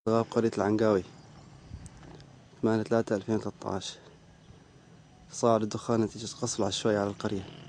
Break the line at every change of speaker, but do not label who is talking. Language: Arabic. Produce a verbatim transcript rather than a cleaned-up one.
غاب قرية العنقاوي ثمانية ثلاثة ألفين وثلاثة عشر. صار الدخان نتيجة قصف العشوائي على القرية.